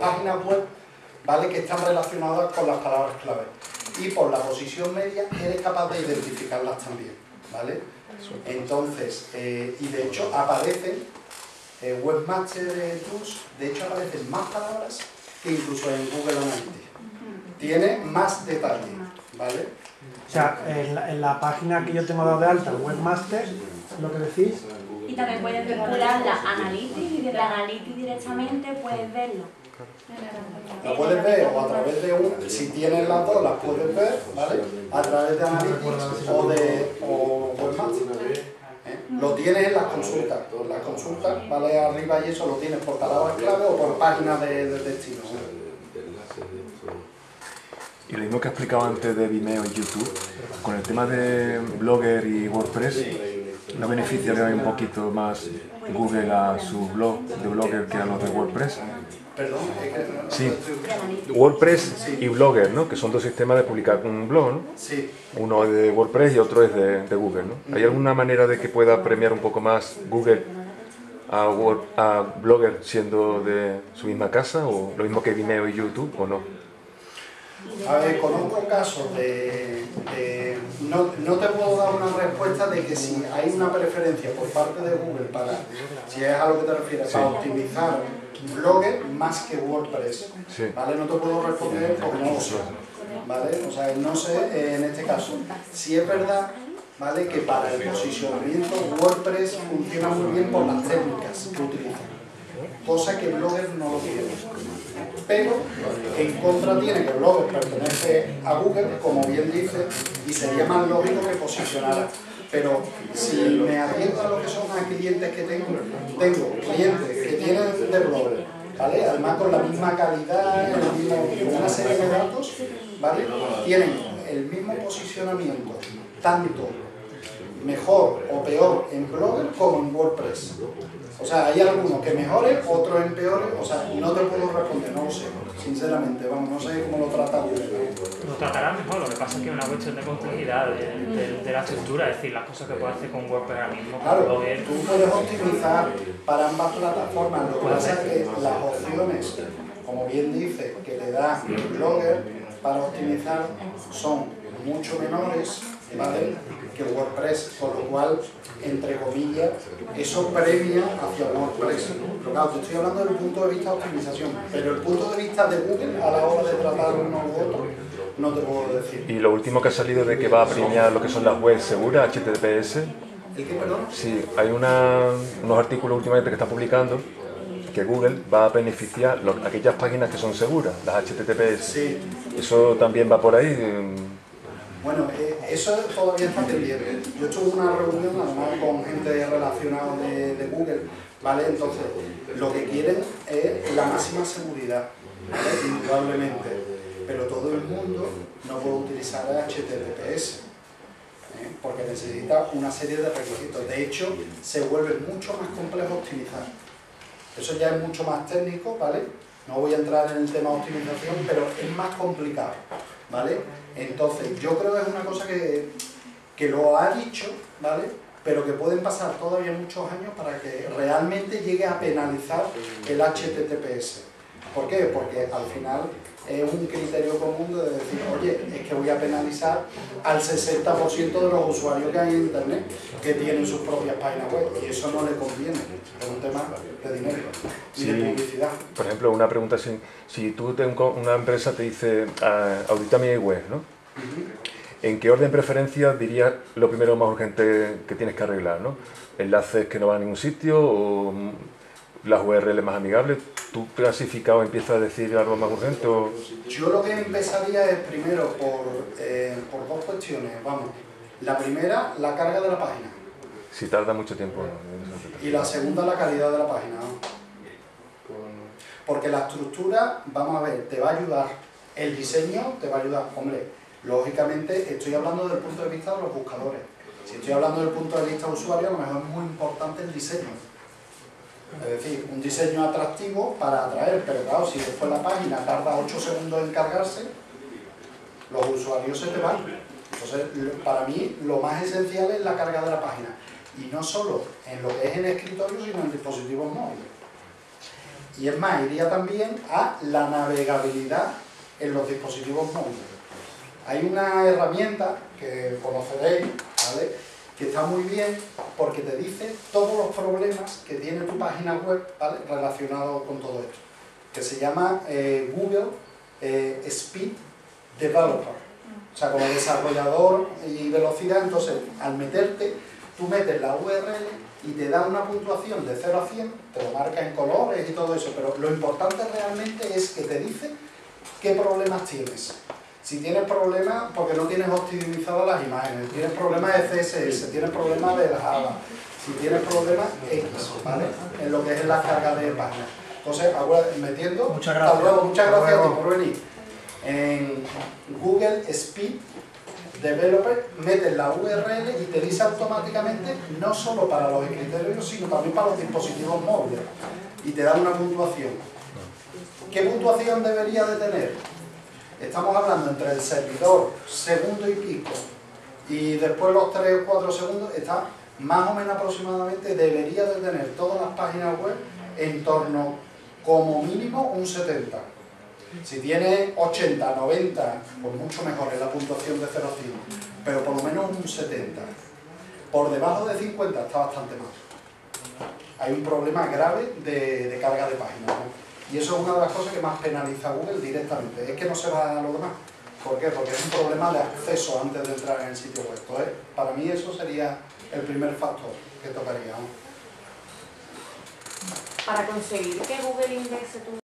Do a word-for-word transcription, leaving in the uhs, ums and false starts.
páginas web, ¿vale?, que están relacionadas con las palabras clave. Y por la posición media eres capaz de identificarlas también, ¿vale? Entonces, eh, y de hecho aparecen, eh, Webmaster Tools, de hecho aparecen más palabras que incluso en Google Analytics. Tiene más detalle, ¿vale? O sea, en la, en la página que yo tengo dado de alta, Webmaster, lo que decís. Y también puedes vincularla a Analytics y desde Analytics directamente puedes verlo. La puedes ver o a través de un, si tienes las dos las puedes ver, ¿vale?, a través de Analytics o de o Webmaster. ¿Eh? Lo tienes en las consultas, en las consultas, ¿vale?, arriba, y eso lo tienes por palabras clave o por páginas de, de destino, ¿no? Y lo mismo que he explicado antes de Vimeo y YouTube, con el tema de Blogger y WordPress, ¿no beneficiaría un poquito más Google a su blog de Blogger que a los de WordPress? Perdón, sí, WordPress y Blogger, ¿no?, que son dos sistemas de publicar un blog, ¿no? Sí. Uno es de WordPress y otro es de, de Google, ¿no? ¿Hay alguna manera de que pueda premiar un poco más Google a, Word, a Blogger siendo de su misma casa, o lo mismo que Vimeo y YouTube, o no? A ver, conozco casos de... de no, no te puedo dar una respuesta de que si hay una preferencia por parte de Google para, si es a lo que te refieres, sí, para optimizar Blogger más que WordPress, sí, ¿vale? No te puedo responder porque no lo sé, ¿vale? O sea, no sé eh, en este caso. Si es verdad, ¿vale?, que para el posicionamiento WordPress funciona muy bien por las técnicas que utiliza, cosa que Blogger no lo tiene. Pero en contra tiene que Blogger pertenece a Google, como bien dice, y sería más lógico que posicionara. Pero si me atiendo a lo que son a clientes que tengo, tengo clientes que tienen de Blogger, ¿vale?, además con la misma calidad, el mismo, con una serie de datos, ¿vale?, tienen el mismo posicionamiento, tanto mejor o peor en Blogger como en WordPress. O sea, hay algunos que mejoren, otros empeoren, o sea, no te puedo responder, no lo sé, sinceramente, vamos, no sé cómo lo trata Google. Lo tratará mejor, lo que pasa es que es una cuestión de complejidad de, de, de la estructura, es decir, las cosas que puede hacer con WordPress ahora mismo. Claro, Blogger. tú puedes optimizar para ambas plataformas, lo que pasa es que las opciones, como bien dice, que le da Blogger para optimizar son mucho menores, ¿vale?, que WordPress, con lo cual, entre comillas, eso premia hacia WordPress. Pero claro, te estoy hablando desde el punto de vista de optimización, pero el punto de vista de Google a la hora de tratar uno u otro, no te puedo decir. Y lo último que ha salido de que va a premiar lo que son las webs seguras, H T T P S. ¿El qué, perdón? Sí, hay una, unos artículos últimamente que está publicando que Google va a beneficiar lo, aquellas páginas que son seguras, las H T T P S. Sí. ¿Eso también va por ahí? Bueno, eh, eso todavía está pendiente. Yo estuve en una reunión además con gente relacionada de, de Google, ¿vale? Entonces, lo que quieren es la máxima seguridad, ¿vale?, indudablemente. Pero todo el mundo no puede utilizar H T T P S, ¿eh?, porque necesita una serie de requisitos. De hecho, se vuelve mucho más complejo optimizar. Eso ya es mucho más técnico, ¿vale? No voy a entrar en el tema de optimización, pero es más complicado, ¿vale? Entonces, yo creo que es una cosa que, que lo ha dicho, ¿vale?, pero que pueden pasar todavía muchos años para que realmente llegue a penalizar el H T T P S. ¿Por qué? Porque al final es un criterio común de decir, oye, es que voy a penalizar al sesenta por ciento de los usuarios que hay en Internet que tienen sus propias páginas web, y eso no le conviene, es un tema de dinero y sí, de publicidad. Por ejemplo, una pregunta así, si tú te, una empresa te dice, uh, audita mi web, ¿no? Uh-huh. ¿En qué orden de preferencia dirías lo primero más urgente que tienes que arreglar, ¿no? ¿Enlaces que no van a ningún sitio o las U R L más amigables? ¿Tú clasificado empiezas a decir algo más urgente? O... Yo lo que empezaría es primero por, eh, por dos cuestiones, vamos. La primera, la carga de la página. Si tarda mucho tiempo. Y la segunda, la calidad de la página, ¿no? Porque la estructura, vamos a ver, te va a ayudar. El diseño te va a ayudar. Hombre, lógicamente estoy hablando desde el punto de vista de los buscadores. Si estoy hablando desde el punto de vista de usuario, a lo mejor es muy importante el diseño. Es decir, un diseño atractivo para atraer, pero claro, si después la página tarda ocho segundos en cargarse, los usuarios se te van. Entonces, para mí, lo más esencial es la carga de la página. Y no solo en lo que es en escritorio, sino en dispositivos móviles. Y es más, iría también a la navegabilidad en los dispositivos móviles. Hay una herramienta que conoceréis, ¿vale?, que está muy bien porque te dice todos los problemas que tiene tu página web, ¿vale?, relacionados con todo esto, que se llama eh, Google eh, Speed Developer. O sea, como desarrollador y velocidad. Entonces, al meterte, tú metes la U R L y te da una puntuación de cero a cien, te lo marca en colores y todo eso, pero lo importante realmente es que te dice qué problemas tienes. Si tienes problemas porque no tienes optimizadas las imágenes, tienes problemas de C S S, tienes problemas de Java, si tienes problemas X, ¿vale?, en lo que es la carga de páginas. Entonces, metiendo... Muchas gracias. Hasta luego, muchas gracias Hasta a ti luego. por venir. En Google Speed Developer metes la U R L y te dice automáticamente, no solo para los escritorios, sino también para los dispositivos móviles, y te da una puntuación. ¿Qué puntuación debería de tener? Estamos hablando entre el servidor, segundo y pico, y después los tres o cuatro segundos, está más o menos aproximadamente, debería de tener todas las páginas web en torno, como mínimo, un setenta. Si tiene ochenta, noventa, pues mucho mejor, es la puntuación de cero a cien, pero por lo menos un setenta. Por debajo de cincuenta está bastante mal. Hay un problema grave de, de carga de páginas, ¿no? Y eso es una de las cosas que más penaliza a Google directamente, es que no se va a lo demás. ¿Por qué? Porque es un problema de acceso antes de entrar en el sitio web. Entonces, para mí eso sería el primer factor que tocaría, ¿no? Para conseguir que Google indexe tu